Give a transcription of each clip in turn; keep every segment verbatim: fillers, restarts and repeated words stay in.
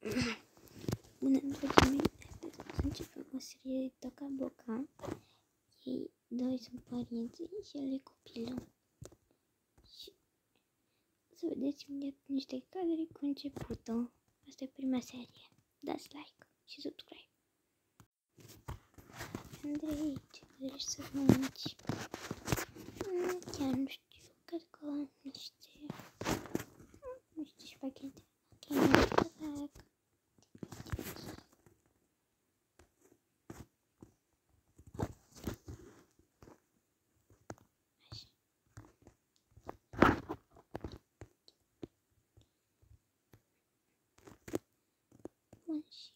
Bună, dragii mei, astăzi o să începem o serie de toca-boca. Ei doi sunt părinții și el e copilul. Și o să vedeți imediat niște cadre cu începutul. Asta e prima serie. Dați like și subscribe. Andrei, ce vrei să mănânci? Mm, chiar nu știu, cred că am niște, niște spaghetti. Ok, nu știu, fac. Bun, și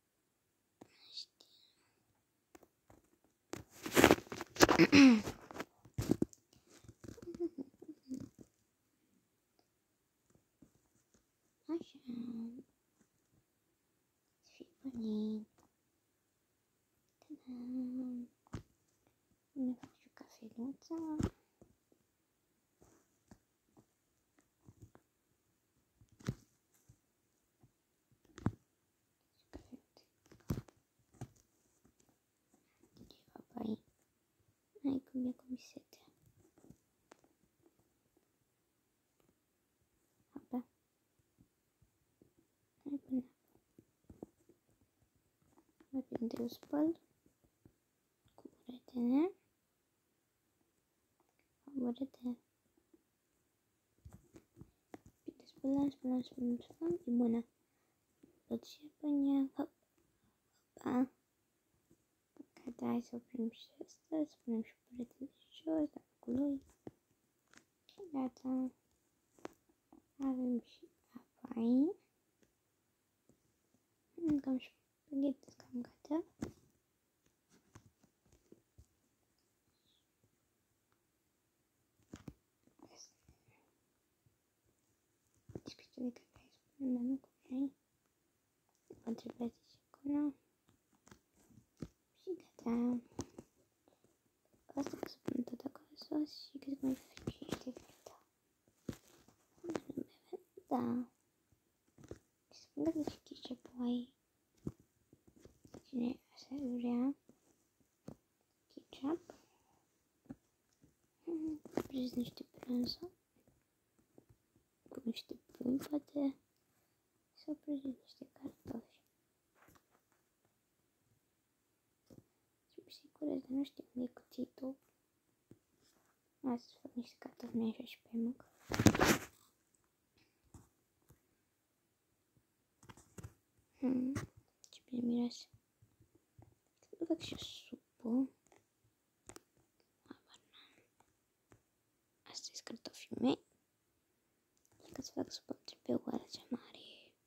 așa, să fii bunit. Ta-da! Ne fac și o cafeluță. Hai cum e cum se te. Apa. Hai până. Mai prinde eu spăl. Cu buretele. Cu buretele. Bine, spălăm, spălăm, spălăm, spălăm. E bună. Tot și până ea. Hop. Hopa. Gata, hai să oprim și asta. Să punem și buretele jos, dar cu lui. Și gata. Avem și apa aici. Cam spaghetti cam gata. Discuție de care ai spune mami cu ei. O trebuie să zic acolo. Și gata. Asta că să pun tot acolo sos și cred că mai frigidește gata. Da. Și să pun gata și ketchup apoi. Cine așa vrea. Ketchup. Prins niște brânză. Cu niște pui, poate. Sau prins niște cartofi. Sunt sigură, dar nu știu unde e cuțitul. Hai să fac niște cartofi mai așa și pe mâc. Hmm, ce bine miroase. Să fac și o supă. Asta e cartofii mei. Și ca să fac supă trebuie o oară cea mare.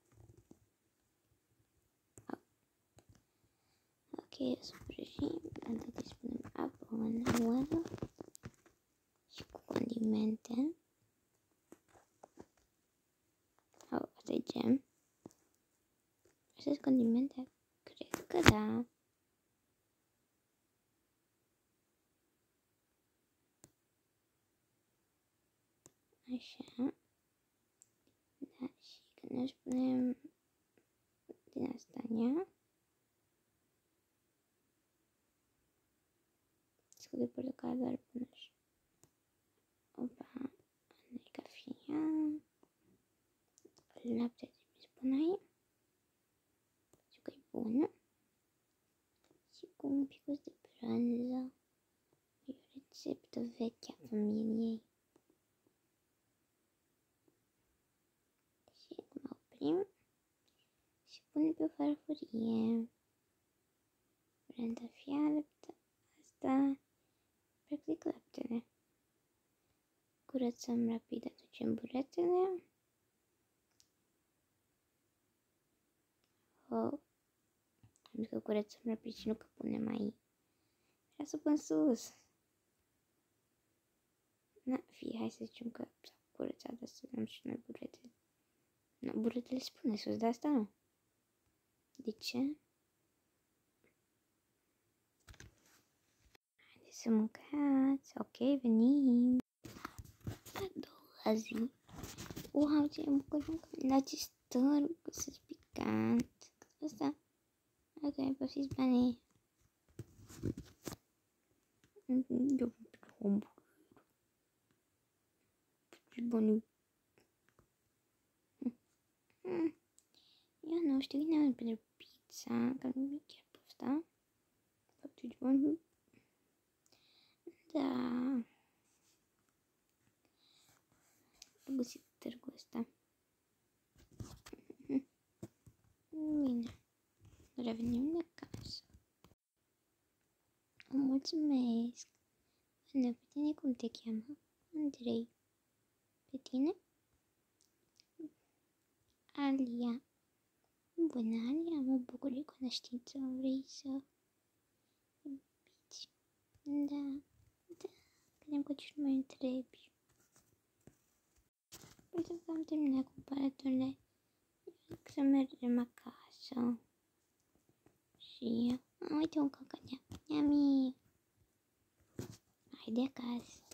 Ok, să prăjim. Întâi să punem apă în oară. Și cu condimente. Oh, asta e gem. Astea sunt condimente? Cred că da. Așa. Da, și când ne spunem din asta în ea. Scu de portocală doar până și. Opa, nu e cafea. Lapte trebuie să pun aici. Și că e bună. Și cu un pic de brânză. E o rețetă veche a familiei. Și acum oprim. Și punem pe o farfurie. Brânză, asta. Practic laptele. Curățăm rapid, aducem buretele. Oh. Am zis că curățăm rapid și nu că punem aici. Vreau să pun sus. Na, fie, hai să zicem că s-a curățat, dar să dăm și noi buretele. Nu, buretele se pune sus, dar asta nu. De ce? Haideți să mâncați. Ok, venim. A doua zi. Wow, ce mă bucur la ce stăr, că să-ți pic can't. Basta. Ok, vocês planeiem. Eu vou pedir Я ну что не надо пицца, как мне просто. Попить вон. Да. Будет торгоста. Bine. Revenim de acasă. Mulțumesc. Ana, pe tine cum te cheamă? Andrei. Pe tine? Alia. Bună, Alia, mă bucur de cunoștință. Vrei să iubiți? Da. Da. Credeam că ce nu mai întrebi. Uite că am terminat cumpărăturile. Să mergem acasă. Și uite un căcănea. Yummy. Hai de acasă.